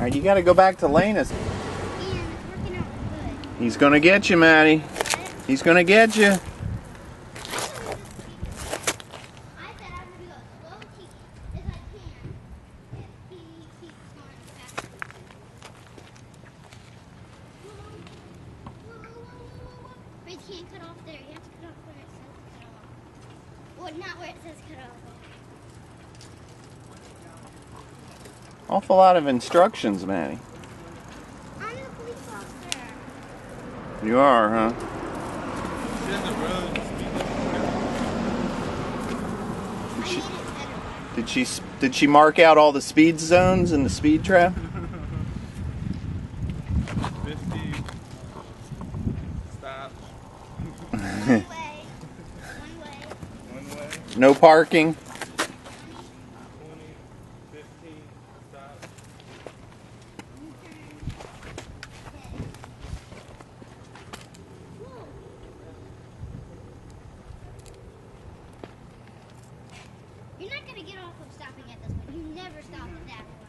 Alright, you gotta go back to Lena's. He's gonna get you, Maddie. He's gonna get you. You can't cut off there. You have to cut off where it says cut off. Well, not where it says cut off. Awful lot of instructions, Maddie. I'm a police officer. You are, huh? Did she mark out all the speed zones in the speed trap? 50 stops. One way. One way. No parking. 20, 15 stops. You're not going to get off of stopping at this one. You never stop at that one.